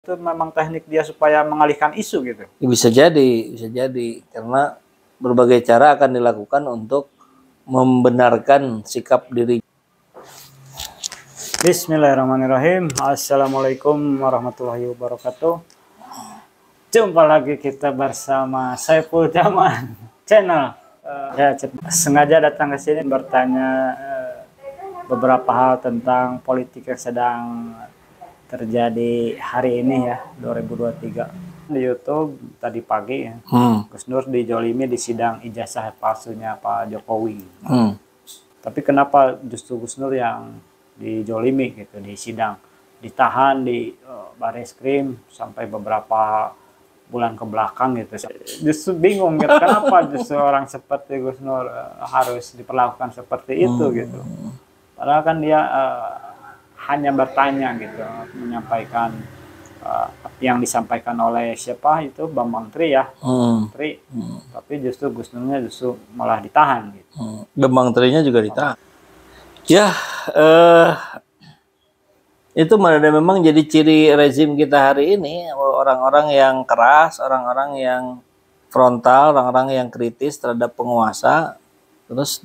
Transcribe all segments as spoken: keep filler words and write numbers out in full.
Itu memang teknik dia supaya mengalihkan isu gitu? Bisa jadi, bisa jadi. Karena berbagai cara akan dilakukan untuk membenarkan sikap diri. Bismillahirrahmanirrahim. Assalamualaikum warahmatullahi wabarakatuh. Jumpa lagi kita bersama Saiful Jaman channel. Uh, ya, sengaja datang ke sini bertanya uh, beberapa hal tentang politik yang sedang terjadi hari ini ya, dua ribu dua puluh tiga. Di YouTube tadi pagi ya, hmm. Gus Nur dijolimi di sidang ijazah palsunya Pak Jokowi. Hmm. Tapi kenapa justru Gus Nur yang dijolimi gitu di sidang, ditahan di uh, Bareskrim sampai beberapa bulan ke belakang gitu. Justru bingung gitu, kenapa justru orang seperti Gus Nur uh, harus diperlakukan seperti itu hmm. gitu. Padahal kan dia uh, hanya bertanya gitu, menyampaikan uh, yang disampaikan oleh siapa itu Bambang Tri ya, hmm. Tri. Hmm. Tapi justru Gus Nurnya justru malah ditahan gitu. Hmm. Bambang Trinya juga ditahan. Oh. Ya, uh, itu memang jadi ciri rezim kita hari ini, orang-orang yang keras, orang-orang yang frontal, orang-orang yang kritis terhadap penguasa, terus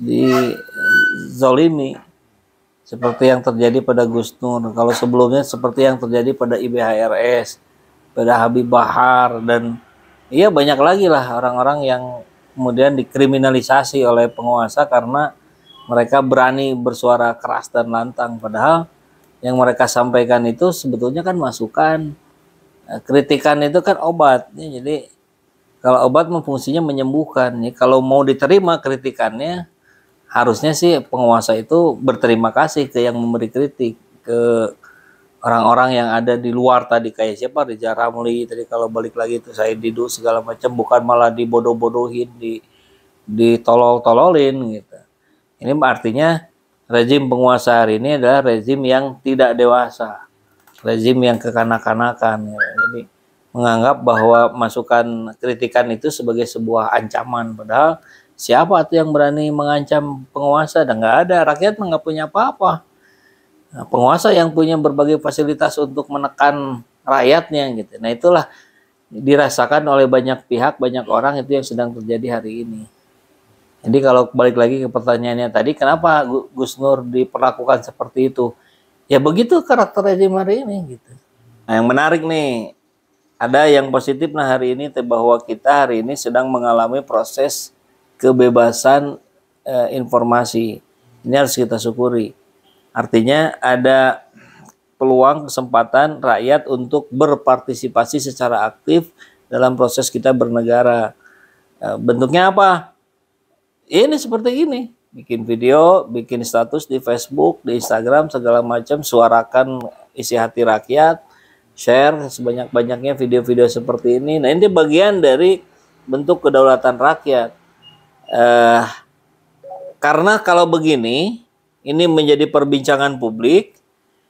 dizolimi. Seperti yang terjadi pada Gus Nur. Kalau sebelumnya seperti yang terjadi pada I B H R S, pada Habib Bahar, dan iya banyak lagi lah orang-orang yang kemudian dikriminalisasi oleh penguasa karena mereka berani bersuara keras dan lantang. Padahal yang mereka sampaikan itu sebetulnya kan masukan, kritikan itu kan obat. Jadi kalau obat fungsinya menyembuhkan. Kalau mau diterima kritikannya, harusnya sih penguasa itu berterima kasih ke yang memberi kritik, ke orang-orang yang ada di luar tadi, kayak siapa, Rizal Ramli tadi, kalau balik lagi itu Said Didu segala macam, bukan malah dibodoh-bodohin, di ditolol-tololin gitu. Ini artinya rezim penguasa hari ini adalah rezim yang tidak dewasa, rezim yang kekanak-kanakan ya. Jadi menganggap bahwa masukan kritikan itu sebagai sebuah ancaman, padahal siapa tuh yang berani mengancam penguasa? Dan nggak ada, rakyat nggak punya apa-apa. Nah, penguasa yang punya berbagai fasilitas untuk menekan rakyatnya gitu. Nah itulah dirasakan oleh banyak pihak, banyak orang, itu yang sedang terjadi hari ini. Jadi kalau balik lagi ke pertanyaannya tadi, kenapa Gus Nur diperlakukan seperti itu? Ya begitu karakter rezim hari ini gitu. Nah yang menarik nih, ada yang positif nah hari ini, bahwa kita hari ini sedang mengalami proses kebebasan e, informasi. Ini harus kita syukuri. Artinya ada peluang, kesempatan rakyat untuk berpartisipasi secara aktif dalam proses kita bernegara. E, bentuknya apa? Ini seperti ini. Bikin video, bikin status di Facebook, di Instagram, segala macam, suarakan isi hati rakyat, share sebanyak-banyaknya video-video seperti ini. Nah ini bagian dari bentuk kedaulatan rakyat. Uh, karena kalau begini, ini menjadi perbincangan publik,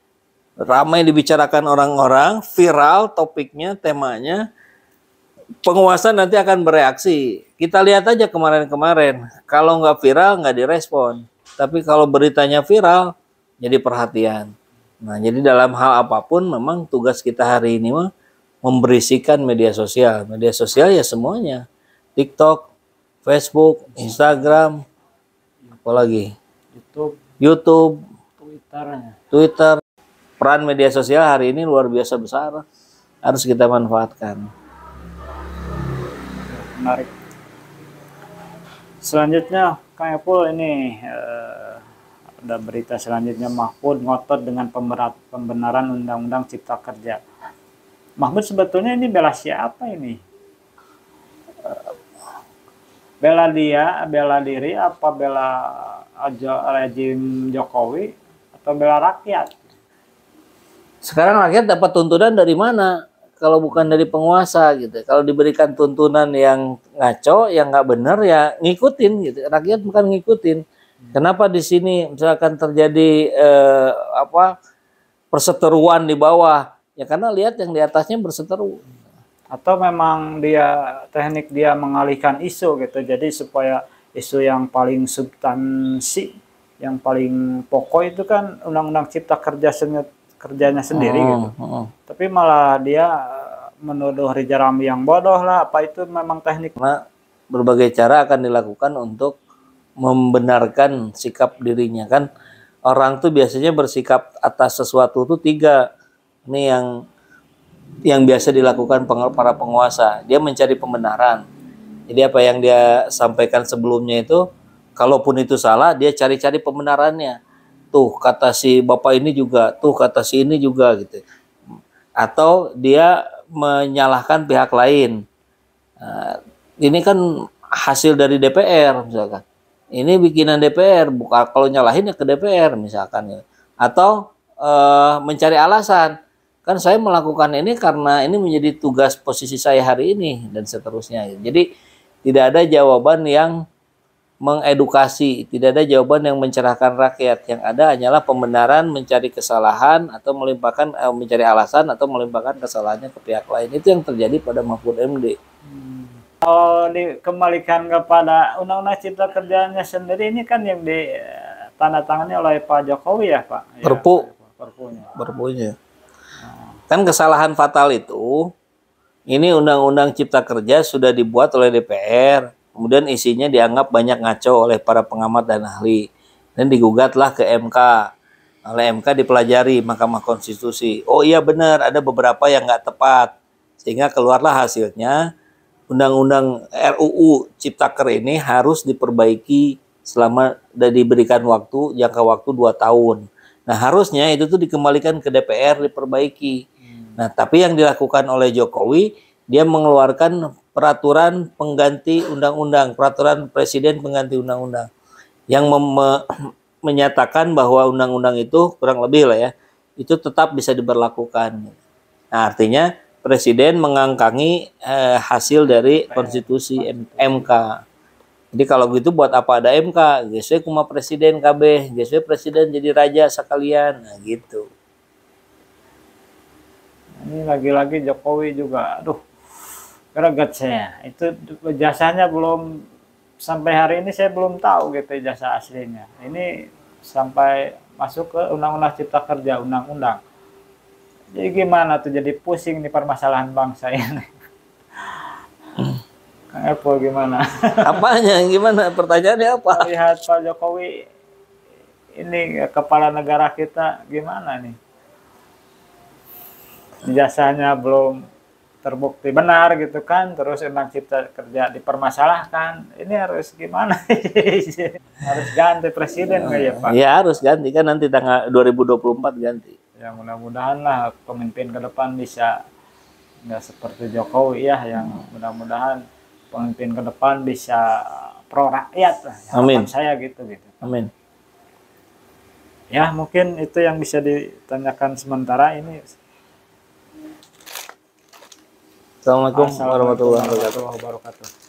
ramai dibicarakan orang-orang, viral topiknya, temanya, penguasa nanti akan bereaksi. Kita lihat aja kemarin-kemarin, kalau nggak viral nggak direspon, tapi kalau beritanya viral jadi perhatian. Nah jadi dalam hal apapun memang tugas kita hari ini mah memberisikan media sosial. Media sosial ya semuanya, TikTok, Facebook, Instagram, apalagi YouTube, YouTube, Twitternya. Twitter. Peran media sosial hari ini luar biasa besar, harus kita manfaatkan. Menarik. Selanjutnya, Kang Epul ini eh, ada berita selanjutnya, Mahfud ngotot dengan pemberat, pembenaran Undang-Undang Cipta Kerja. Mahfud sebetulnya ini bela siapa ini? Bela dia, bela diri, apa bela rezim Jokowi, atau bela rakyat? Sekarang rakyat dapat tuntunan dari mana? Kalau bukan dari penguasa gitu. Kalau diberikan tuntunan yang ngaco, yang nggak benar, ya ngikutin gitu. Rakyat bukan ngikutin. Kenapa di sini misalkan terjadi eh, apa perseteruan di bawah? Ya karena lihat yang di atasnya berseteru. Atau memang dia teknik dia mengalihkan isu gitu, jadi supaya isu yang paling substansi, yang paling pokok itu kan Undang-Undang Cipta Kerja kerjanya sendiri Hmm, gitu. hmm. Tapi malah dia menuduh Rizal Ramli yang bodoh lah, apa itu memang teknik. Karena berbagai cara akan dilakukan untuk membenarkan sikap dirinya. Kan orang tuh biasanya bersikap atas sesuatu tuh tiga. Ini yang yang biasa dilakukan peng- para penguasa. Dia mencari pembenaran. Jadi apa yang dia sampaikan sebelumnya itu, kalaupun itu salah, dia cari-cari pembenarannya. Tuh kata si bapak ini juga, tuh kata si ini juga gitu. Atau dia menyalahkan pihak lain. Nah, ini kan hasil dari D P R misalkan. Ini bikinan D P R, bukan kalau nyalahin ya ke D P R misalkan. Atau eh, mencari alasan. Kan saya melakukan ini karena ini menjadi tugas posisi saya hari ini dan seterusnya. Jadi tidak ada jawaban yang mengedukasi, tidak ada jawaban yang mencerahkan rakyat. Yang ada hanyalah pembenaran, mencari kesalahan atau melimpahkan eh, mencari alasan atau melimpahkan kesalahannya ke pihak lain. Itu yang terjadi pada Mahfud M D. Hmm. Kalau dikembalikan kepada Undang-Undang Cipta Kerjanya sendiri, ini kan yang ditandatangani oleh Pak Jokowi ya Pak? Perpu. Ya, perpunya. Perpunya. Kan kesalahan fatal itu, ini Undang-Undang Cipta Kerja sudah dibuat oleh D P R, kemudian isinya dianggap banyak ngaco oleh para pengamat dan ahli, dan digugatlah ke M K. Oleh M K dipelajari Mahkamah Konstitusi. Oh iya benar, ada beberapa yang nggak tepat, sehingga keluarlah hasilnya Undang-Undang R U U Ciptaker ini harus diperbaiki selama dan diberikan waktu jangka waktu dua tahun. Nah harusnya itu tuh dikembalikan ke D P R diperbaiki. Nah tapi yang dilakukan oleh Jokowi, dia mengeluarkan peraturan pengganti undang-undang, peraturan presiden pengganti undang-undang yang mem- menyatakan bahwa undang-undang itu kurang lebih lah ya, itu tetap bisa diberlakukan. Nah artinya presiden mengangkangi eh, hasil dari konstitusi M K. Jadi kalau gitu buat apa ada M K? Geswe kuma presiden K B, geswe presiden jadi raja sekalian. Nah gitu. Ini lagi-lagi Jokowi juga, aduh, greget saya. Itu jasanya belum, sampai hari ini saya belum tahu gitu jasa aslinya. Ini sampai masuk ke Undang-Undang Cipta Kerja, undang-undang. Jadi gimana tuh, jadi pusing nih permasalahan bangsa ini. Kang Epo gimana? Apanya? Gimana? Pertanyaannya apa? Lihat Pak Jokowi ini kepala negara kita gimana nih? Jasanya belum terbukti benar gitu kan, terus Undang Cipta Kerja dipermasalahkan. Ini harus gimana? Harus ganti presiden nggak ya Pak? Ya harus ganti kan, nanti tanggal dua ribu dua puluh empat ganti. Ya mudah-mudahan lah pemimpin ke depan bisa nggak seperti Jokowi ya, yang mudah-mudahan pemimpin ke depan bisa pro rakyat lah. Amin. Saya gitu gitu. Amin. Ya mungkin itu yang bisa ditanyakan sementara ini. Assalamualaikum Assalamualaikum warahmatullahi wabarakatuh. warahmatullahi wabarakatuh.